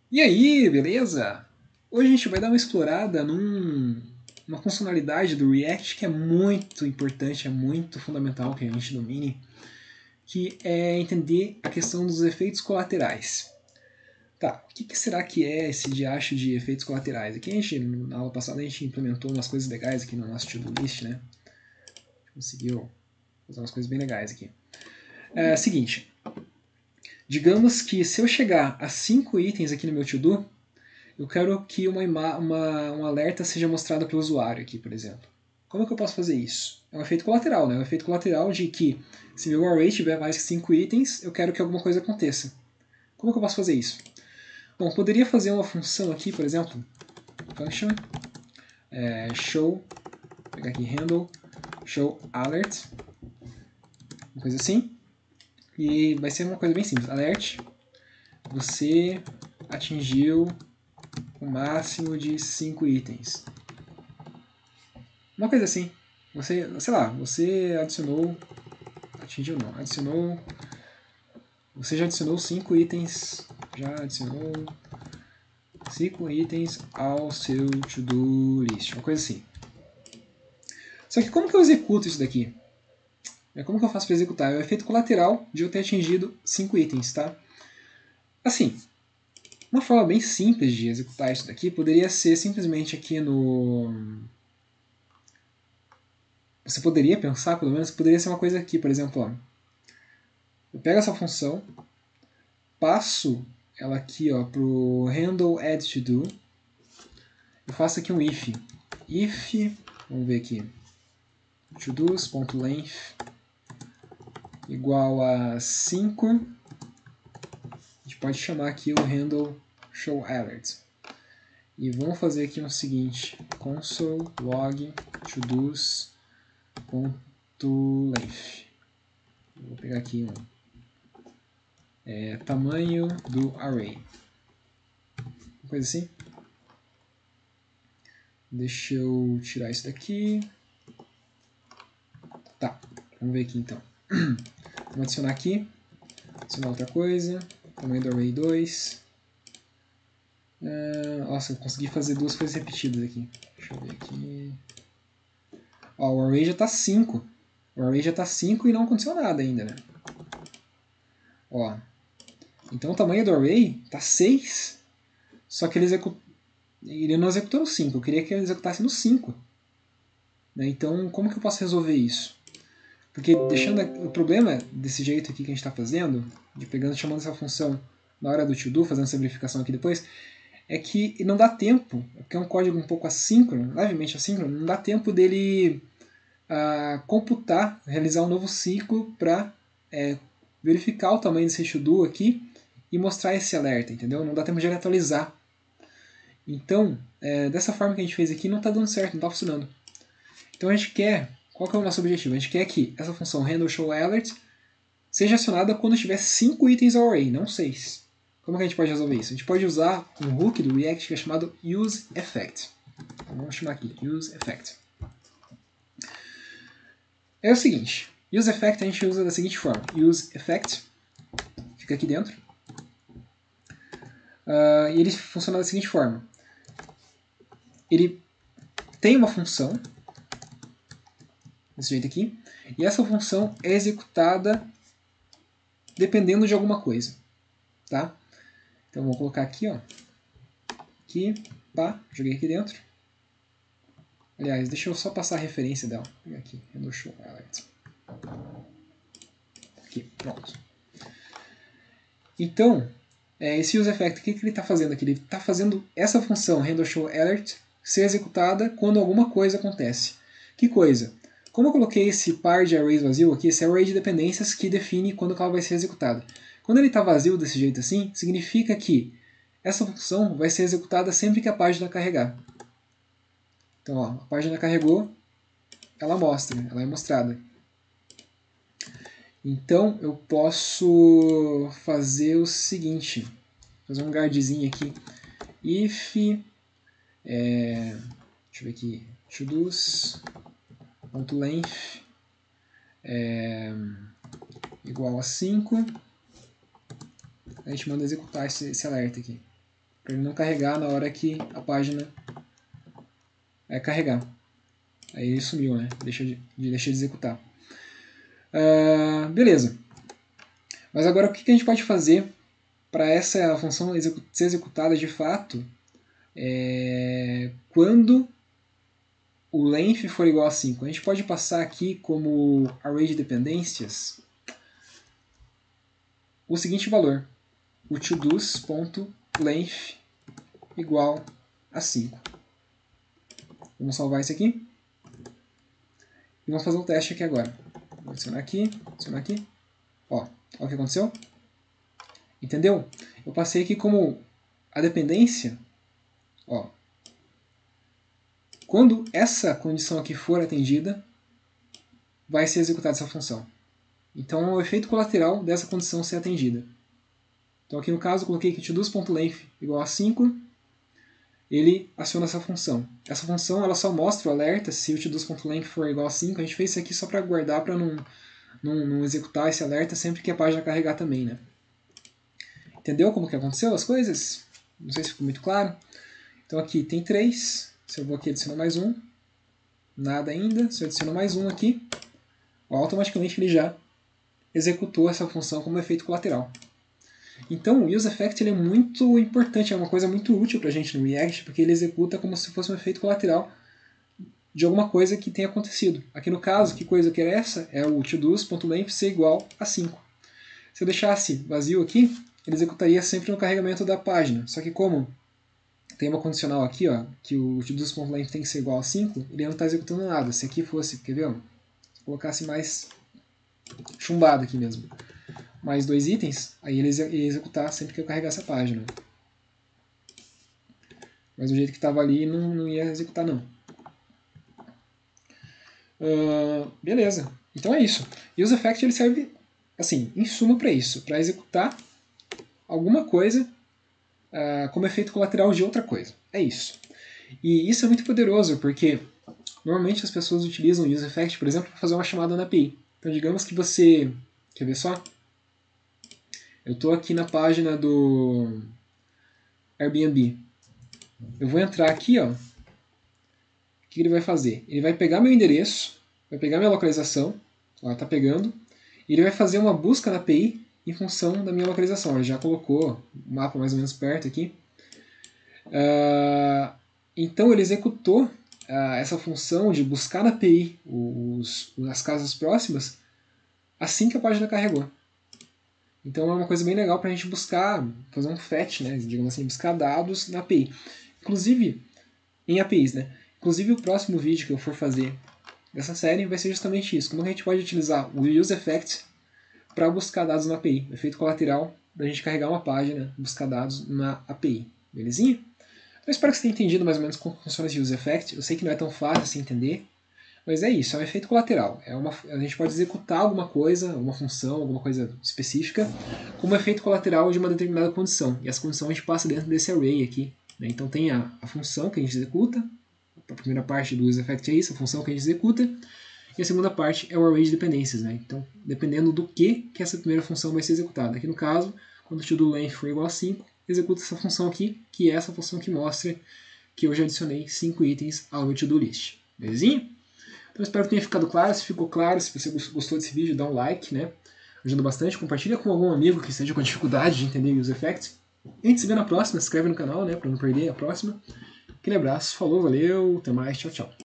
E aí, beleza? Hoje a gente vai dar uma explorada numa funcionalidade do React que é muito importante, é muito fundamental que a gente domine, que é entender a questão dos efeitos colaterais. Tá, o que será que é esse diacho de efeitos colaterais? Aqui na aula passada a gente implementou umas coisas legais aqui no nosso to-do list, né? Conseguiu fazer umas coisas bem legais aqui. Seguinte, digamos que se eu chegar a 5 itens aqui no meu to-do, eu quero que um alerta seja mostrado para o usuário aqui, por exemplo. Como é que eu posso fazer isso? É um efeito colateral, né? É um efeito colateral de que se meu array tiver mais que 5 itens, eu quero que alguma coisa aconteça. Como é que eu posso fazer isso? Bom, poderia fazer uma função aqui, por exemplo, function show, vou pegar aqui handle, show alert, uma coisa assim. E vai ser uma coisa bem simples. Alert, você atingiu o máximo de 5 itens. Uma coisa assim. Você, sei lá, você adicionou. Atingiu não. Adicionou. Você já adicionou 5 itens. Já adicionou 5 itens ao seu to-do list. Uma coisa assim. Só que como que eu executo isso daqui? Como que eu faço para executar? É o efeito colateral de eu ter atingido 5 itens, tá? Assim, uma forma bem simples de executar isso daqui poderia ser simplesmente aqui no. Você poderia pensar, pelo menos, que poderia ser uma coisa aqui, por exemplo, ó. Eu pego essa função, passo ela aqui para o handle add to do, eu faço aqui um if. If, vamos ver aqui, todos.length igual a 5, a gente pode chamar aqui o handle show alert. E vamos fazer aqui o seguinte, console log todos.length. Vou pegar aqui tamanho do array. Uma coisa assim. Deixa eu tirar isso daqui. Tá, vamos ver aqui então. Vamos adicionar aqui. Adicionar outra coisa. Tamanho do array 2. Nossa, eu consegui fazer duas coisas repetidas aqui. Deixa eu ver aqui. Ó, o array já está 5. O array já está 5 e não aconteceu nada ainda, né? Ó, então o tamanho do array está 6. Só que ele não executou no 5. Eu queria que ele executasse no 5. Né? Então, como que eu posso resolver isso? Porque deixando o problema desse jeito aqui que a gente está fazendo, chamando essa função na hora do to-do, fazendo essa verificação aqui depois, é que não dá tempo, porque é um código um pouco assíncrono, levemente assíncrono, não dá tempo dele computar, realizar um novo ciclo para verificar o tamanho desse to-do aqui e mostrar esse alerta, entendeu? Não dá tempo de ele atualizar. Então, dessa forma que a gente fez aqui, não está dando certo, não está funcionando. Então a gente quer, qual que é o nosso objetivo? A gente quer que essa função handleShowAlert seja acionada quando tiver 5 itens ao array, não 6. Como que a gente pode resolver isso? A gente pode usar um hook do React que é chamado useEffect. Então, vamos chamar aqui, useEffect. É o seguinte, useEffect a gente usa da seguinte forma, useEffect, fica aqui dentro, e ele funciona da seguinte forma. Ele tem uma função, desse jeito aqui, e essa função é executada dependendo de alguma coisa. Tá? Então vou colocar aqui, ó. Aqui, pá, joguei aqui dentro. Aliás, deixa eu só passar a referência dela. Vou pegar aqui, handle show alert. Aqui, pronto. Então, esse useEffect, o que ele está fazendo aqui? Ele está fazendo essa função handle show alert ser executada quando alguma coisa acontece. Que coisa? Como eu coloquei esse par de arrays vazio aqui, esse array de dependências que define quando ela vai ser executada. Quando ele está vazio desse jeito assim, significa que essa função vai ser executada sempre que a página carregar. Então, ó, a página carregou, ela mostra, ela é mostrada. Então, eu posso fazer o seguinte, fazer um guardzinho aqui, if, deixa eu ver aqui, todos.length igual a 5, a gente manda executar esse alerta aqui. para ele não carregar na hora que a página carregar. Aí ele sumiu, né? Deixa de executar. Beleza. Mas agora o que a gente pode fazer para essa função ser executada de fato quando o length for igual a 5? A gente pode passar aqui como array de dependências o seguinte valor, o todos.length igual a 5. Vamos salvar isso aqui. E vamos fazer um teste aqui agora. Vou adicionar aqui, adicionar aqui. Ó, olha o que aconteceu. Entendeu? Eu passei aqui como a dependência. Ó, quando essa condição aqui for atendida, vai ser executada essa função. Então é o efeito colateral dessa condição ser atendida. Então aqui no caso eu coloquei que todos.length igual a 5, ele aciona essa função. Essa função ela só mostra o alerta se o todos.length for igual a 5. A gente fez isso aqui só para guardar, para não executar esse alerta sempre que a página carregar também, né? Entendeu como que aconteceu as coisas? Não sei se ficou muito claro. Então aqui tem 3. Se eu vou aqui adicionar mais um, nada ainda. Se eu adicionar mais um aqui, automaticamente ele já executou essa função como efeito colateral. Então o useEffect ele é muito importante, é uma coisa muito útil para a gente no React, porque ele executa como se fosse um efeito colateral de alguma coisa que tenha acontecido. Aqui no caso, que coisa que era essa? É o todos.length ser igual a 5. Se eu deixasse vazio aqui, ele executaria sempre no carregamento da página. Só que como tem uma condicional aqui, ó, que o todos.length tem que ser igual a 5, ele não está executando nada. Se aqui fosse, quer ver? Se colocasse mais chumbado aqui mesmo, mais 2 itens, aí ele ia executar sempre que eu carregasse a página. Mas do jeito que estava ali, não ia executar não. Beleza. Então é isso. E o useEffect ele serve, assim, em suma para isso, para executar alguma coisa como efeito colateral de outra coisa. É isso. E isso é muito poderoso, porque normalmente as pessoas utilizam o useEffect, por exemplo, para fazer uma chamada na API. Então digamos que você... Quer ver só? Eu estou aqui na página do Airbnb. Eu vou entrar aqui, ó. O que ele vai fazer? Ele vai pegar meu endereço, vai pegar minha localização, ó, tá pegando, e ele vai fazer uma busca na API em função da minha localização. Ele já colocou o mapa mais ou menos perto aqui. Então ele executou essa função de buscar na API as casas próximas assim que a página carregou. Então é uma coisa bem legal para a gente buscar, fazer um fetch, né, digamos assim, buscar dados na API. Inclusive, em APIs, né? Inclusive o próximo vídeo que eu for fazer dessa série vai ser justamente isso. Como a gente pode utilizar o useEffect para buscar dados na API. Efeito colateral da gente carregar uma página, buscar dados na API. Belezinha? Então espero que você tenha entendido mais ou menos como funciona esse useEffect. Eu sei que não é tão fácil assim entender, mas é isso, é um efeito colateral. A gente pode executar alguma coisa, uma função, alguma coisa específica, como efeito colateral de uma determinada condição. E essa condição a gente passa dentro desse array aqui. Né? Então tem a função que a gente executa, a primeira parte do useEffect é isso, a função que a gente executa, e a segunda parte é o array de dependências. Né? Então, dependendo do que essa primeira função vai ser executada. Aqui no caso, quando o toLength for igual a 5, executa essa função aqui, que é essa função que mostra que eu já adicionei 5 itens ao meu to-do list. Belezinha? Então espero que tenha ficado claro. Se ficou claro, se você gostou desse vídeo, dá um like, né? Ajuda bastante. Compartilha com algum amigo que esteja com dificuldade de entender o useEffect. E a gente se vê na próxima. Se inscreve no canal, né? Para não perder a próxima. Aquele abraço. Falou, valeu. Até mais. Tchau, tchau.